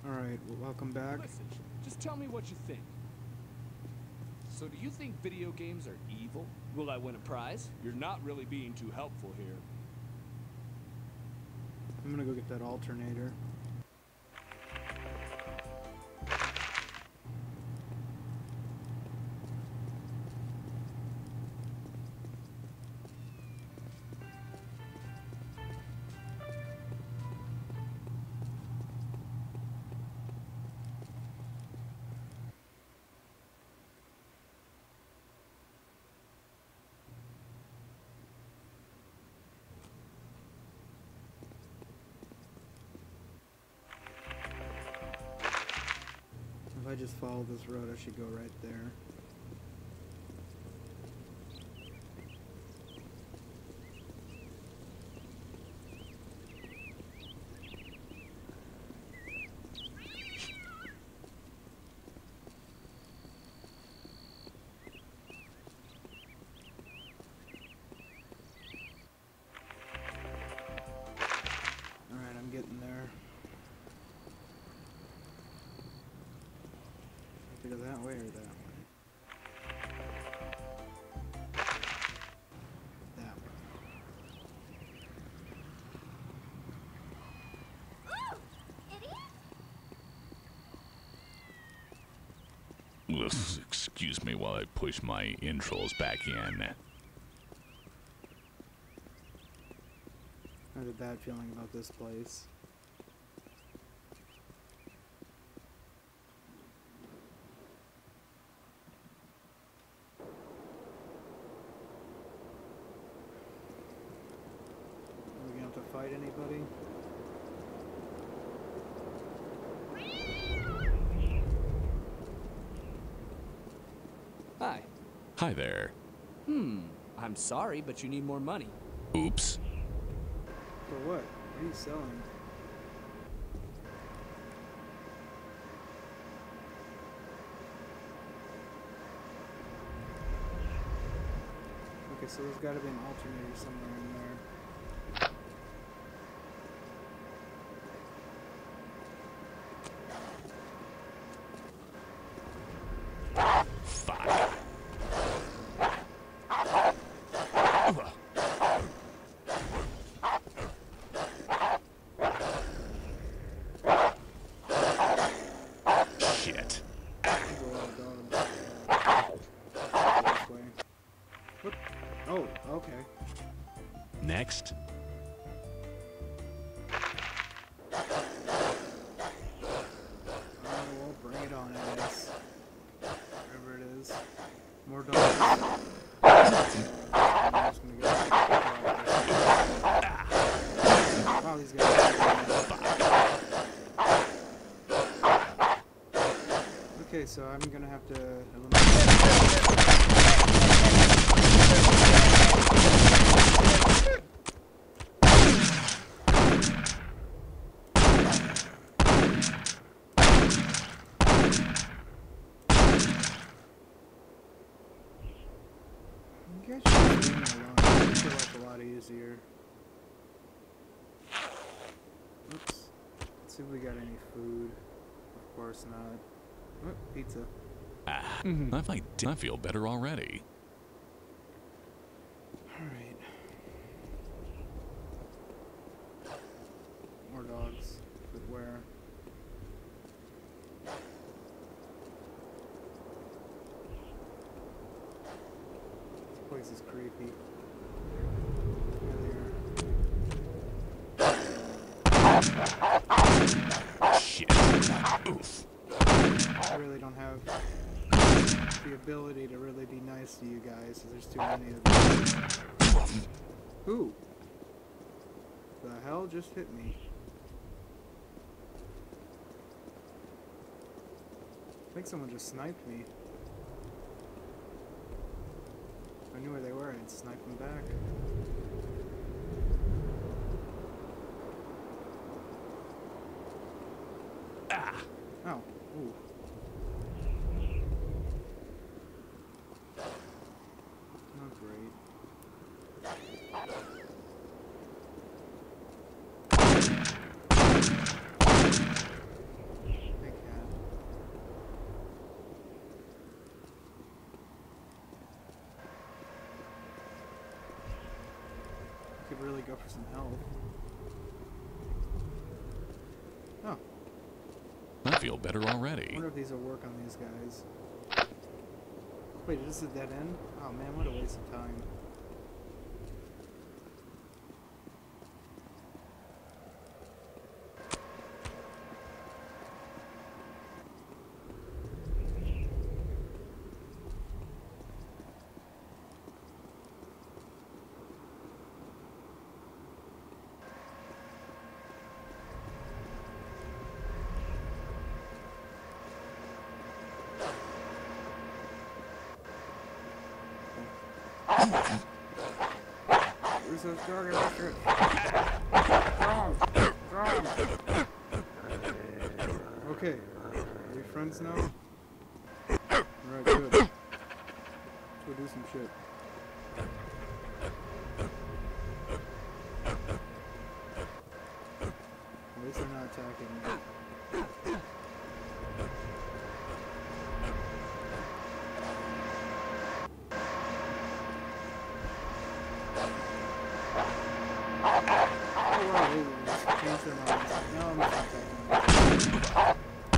Alright, well, welcome back. Listen, just tell me what you think. So do you think video games are evil? Will I win a prize? You're not really being too helpful here. I'm gonna go get that alternator. If I just follow this road, I should go right there. Alright, I'm getting there. To go that way or that way? That way. Ooh, idiot! Excuse me while I push my intros back in. I have a bad feeling about this place. Are we gonna have to fight anybody? Hi. Hi there. I'm sorry, but you need more money. Oops. For what? What are you selling? Okay, so there's gotta be an alternator somewhere in there. Fuck. Shit. Go out, dog. This way. What? Oh, okay. Next. Oh, well, bring it on, I guess. Wherever it is. More dogs. I'm just gonna go. Wow, these guys. Okay, so I'm gonna have to eliminate. You guys should leave me alone. I feel like a lot easier. Oops. Let's see if we got any food. Of course not. Oh, pizza. I feel better already. Alright. More dogs. But where? This place is creepy. There. Shit. Oof. I really don't have the ability to really be nice to you guys, because there's too many of them. Who? The hell just hit me? I think someone just sniped me. If I knew where they were, I'd snipe them back. Ah. Oh, ooh. Not great. really go for some health. Oh. I feel better I already. wonder if these will work on these guys. Wait, is this a dead end? Oh man, what a waste of time. Where's those target rockets? Wrong! Okay. Are we friends now? Alright, good. Let's go do some shit. At least they're not attacking me. Change their minds. No, I'm not attacking.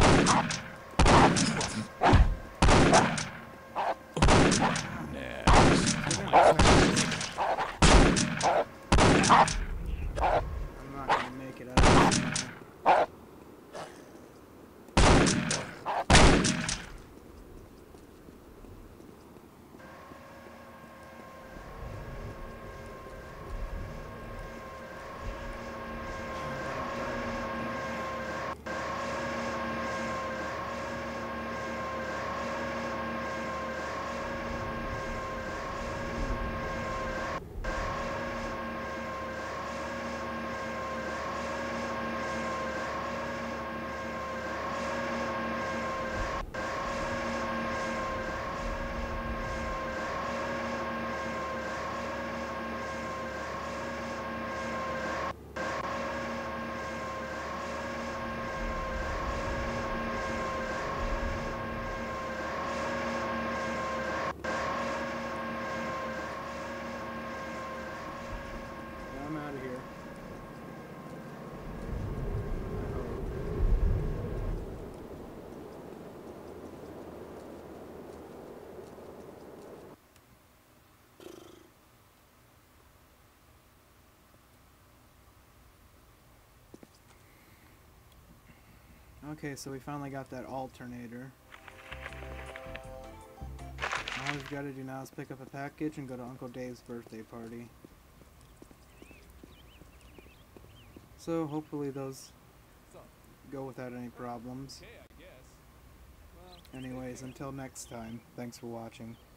I'm not gonna make it out of this now. I'm out of here. Okay, so we finally got that alternator. All we've got to do now is pick up a package and go to Uncle Dave's birthday party. So hopefully those go without any problems. Okay, I guess. Well, Anyways, until next time, thanks for watching.